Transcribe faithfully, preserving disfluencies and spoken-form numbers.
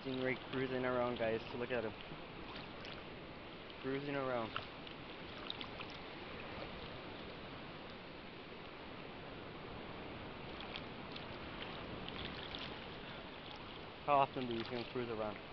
Stingray cruising around, guys. Look at him. Cruising around. How often do you see him cruise around?